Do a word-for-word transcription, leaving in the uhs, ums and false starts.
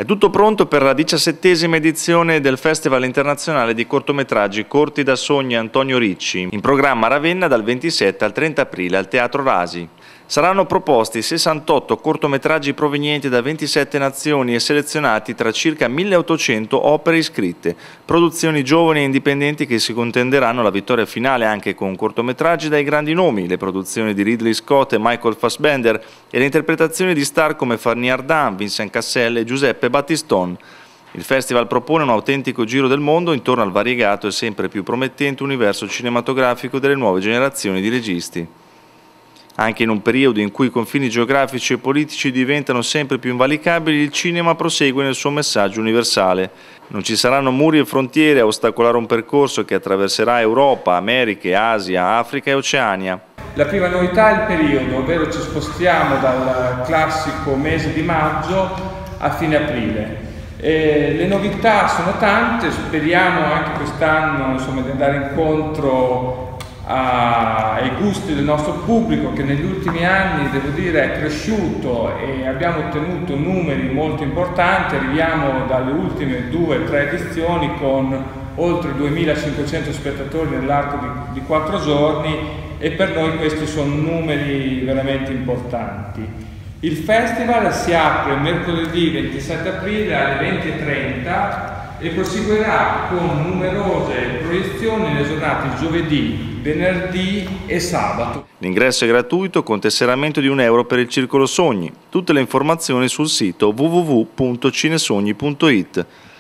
È tutto pronto per la diciassettesima edizione del Festival Internazionale di Cortometraggi Corti da Sogni Antonio Ricci, in programma a Ravenna dal ventisette al trenta aprile al Teatro Rasi. Saranno proposti sessantotto cortometraggi provenienti da ventisette nazioni e selezionati tra circa milleottocento opere iscritte, produzioni giovani e indipendenti che si contenderanno la vittoria finale anche con cortometraggi dai grandi nomi, le produzioni di Ridley Scott e Michael Fassbender e le interpretazioni di star come Fanny Ardant, Vincent Cassel e Giuseppe Battistone. Il festival propone un autentico giro del mondo intorno al variegato e sempre più promettente universo cinematografico delle nuove generazioni di registi. Anche in un periodo in cui i confini geografici e politici diventano sempre più invalicabili, il cinema prosegue nel suo messaggio universale. Non ci saranno muri e frontiere a ostacolare un percorso che attraverserà Europa, Americhe, Asia, Africa e Oceania. La prima novità è il periodo, ovvero ci spostiamo dal classico mese di maggio a fine aprile. E le novità sono tante, speriamo anche quest'anno di andare incontro ai gusti del nostro pubblico, che negli ultimi anni, devo dire, è cresciuto e abbiamo ottenuto numeri molto importanti. Arriviamo dalle ultime due o tre edizioni con oltre duemilacinquecento spettatori nell'arco di, di quattro giorni e per noi questi sono numeri veramente importanti. Il festival si apre mercoledì ventisette aprile alle venti e trenta e proseguirà con numerose proiezioni nelle giornate giovedì, venerdì e sabato. L'ingresso è gratuito con tesseramento di un euro per il Circolo Sogni. Tutte le informazioni sul sito w w w punto cinesogni punto it.